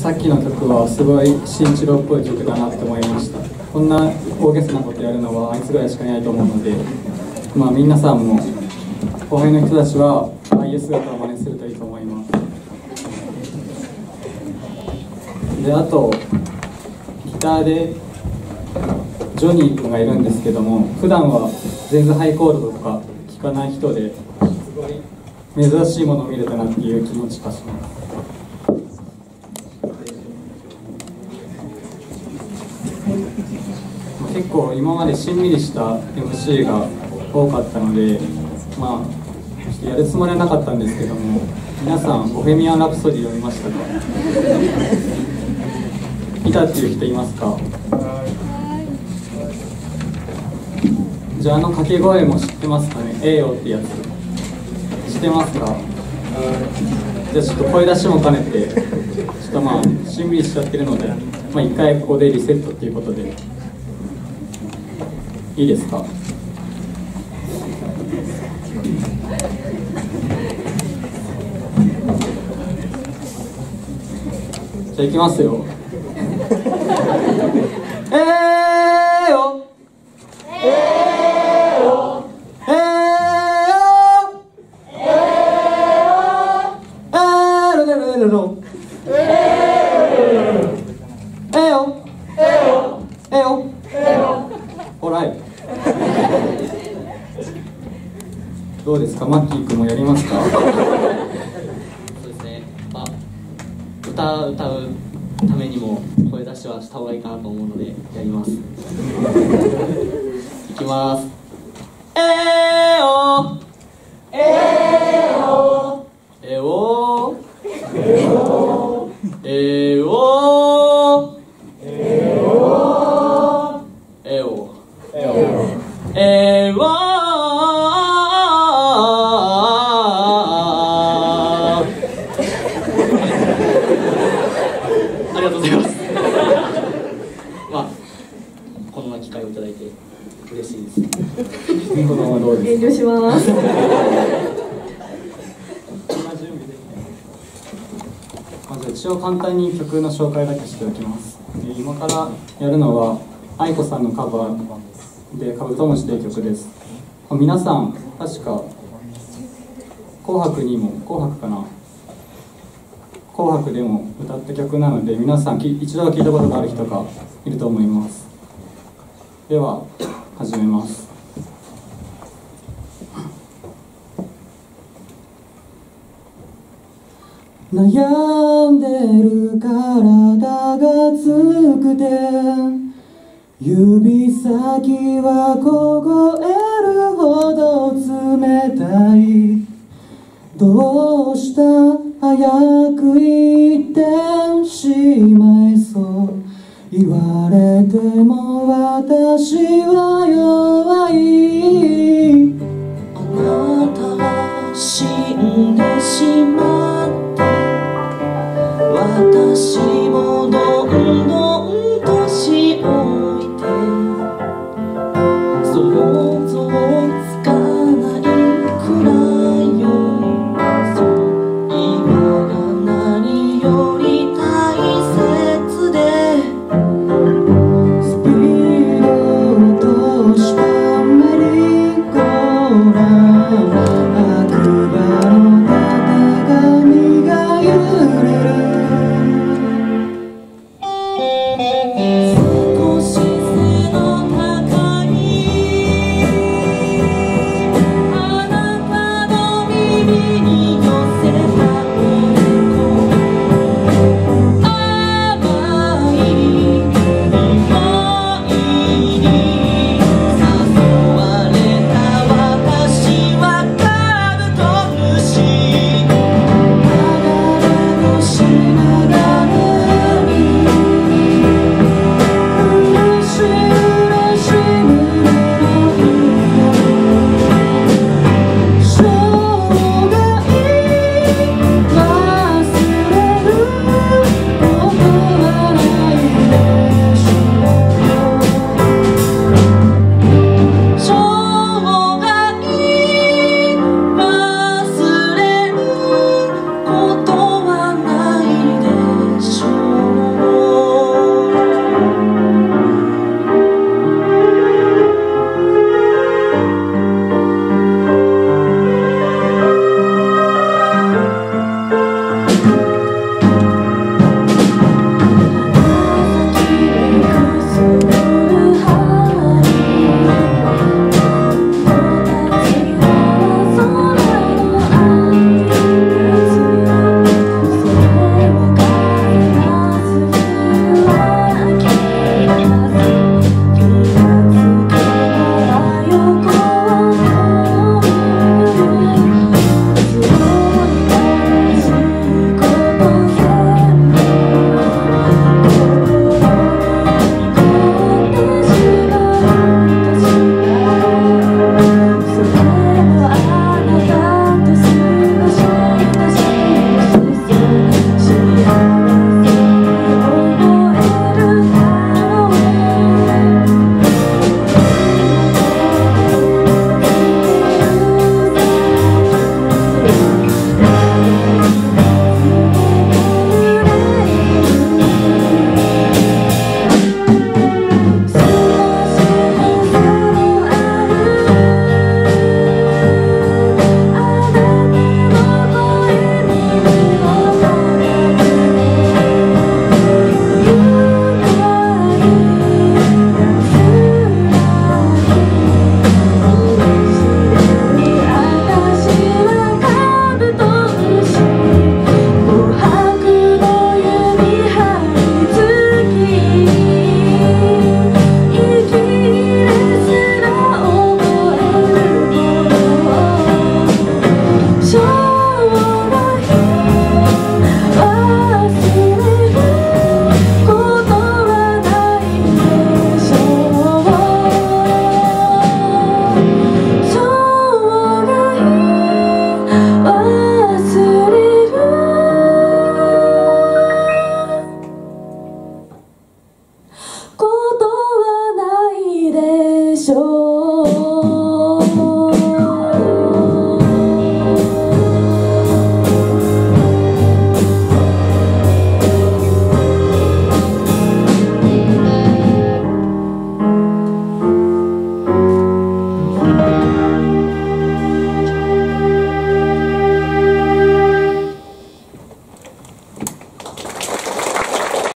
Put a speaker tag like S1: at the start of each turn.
S1: さっきの曲はすごい慎一郎っぽい曲だなって思いました。こんな大げさなことやるのはあいつぐらいしかいないと思うので、皆さんも後輩の人たちはああいう姿を真似するといいと思います。で、あとギターでジョニー君がいるんですけども、普段は全然ハイコードとか聴かない人で、すごい珍しいものを見れたなっていう気持ちがします。結構今までしんみりした MC が多かったので、ちょっとやるつもりはなかったんですけども、皆さんボヘミアン・ラプソディを見ましたか？見たっていう人いますか？じゃあ掛け声も知ってますかね？ええよってやつ知ってますか？じゃあちょっと声出しも兼ねて、ちょっとしんみりしちゃってるので、一回ここでリセットっていうことでいいですか？じゃあいきますよ。えーよえーよえーよえーよえーよほらどうですか、マッキー君もやりますか？
S2: そうですね、歌うためにも声出しはした方がいいかなと思うのでやります。いきます。えーよえーよえよえよえよえよえよありがとうございます。こんな機会をいただいて嬉しいです。
S1: このままどうですか？
S3: 遠慮します。
S1: まず一応簡単に曲の紹介だけしておきます。今からやるのは愛子さんのカバーで「カブトムシ」という曲です。皆さん確か紅白でも歌った曲なので、皆さん一度は聴いたことがある人がいると思います。では始めます。悩んでる体が熱くて、指先は凍えるほど冷たい。どうした早く言ってしまいそう。言われても私は弱い。
S4: あなたは死んでしまって、私